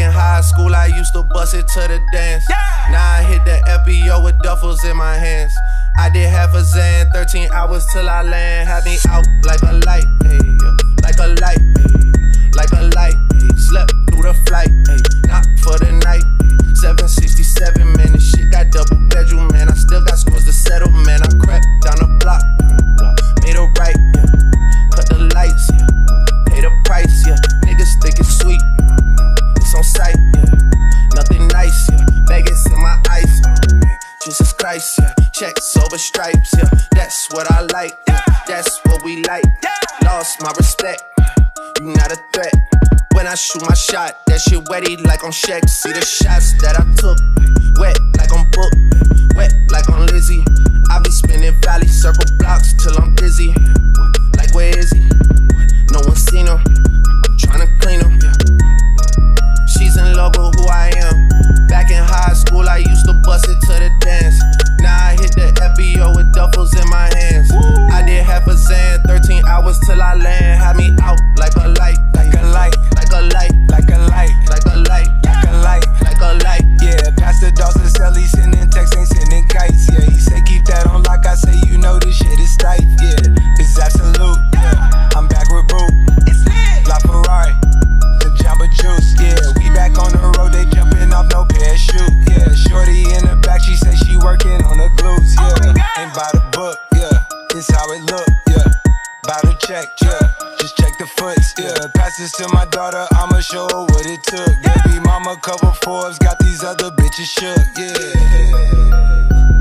in high school, I used to bust it to the dance. Now I hit the FBO with duffels in my hands. I did half a Zan, 13 hours till I land. Had me out like a light, hey, like a light, hey, like a light. Hey, slept through the flight, hey, not for the night. 767, man, this shit got double bedroom, man. I still got scores to settle, man. I crept down the block, made a right, yeah. Cut the lights, yeah. Pay the price, yeah. Niggas think it's sweet, it's on sight, yeah. Nothing nice, yeah. Vegas in my ice, Jesus Christ, yeah. Checks over stripes, yeah. That's what I like, yeah. That's what we like. Lost my respect, you not a threat. When I shoot my shot, that shit wetty like on Shaq. See the shots that I took, wet like on Book, wet like on Lizzie. I be spinning valley circle blocks till I'm dizzy. Like where is he? No one seen him. I'm tryna clean him. She's in love with who I am. Back in high school, I used to bust it to the dance. Now I hit the FBO with duffels in my hands. I did half a Zan, 13 hours till I land. Had me out like a light, like a light, like a light, like a light, like a light, like a light, like a light. Yeah, Pastor Dawson Sally sending texts, ain't sending kites. Yeah, he say keep that on lock. I say you know this shit is tight. Yeah, it's absolute. Yeah, I'm back with Boo. It's lit. La Ferrari, the Jamba Juice. Yeah, we back on the road. They jumping off no parachute. Yeah, shorty in the back. She say she working on the glutes. Yeah, ain't by the book. Yeah, it's how it look. Yeah, by the check. Yeah, just check the foots. Yeah, pass this to my daughter. I'ma show her what it took. Baby mama cover Forbes, got these other bitches shook. Yeah.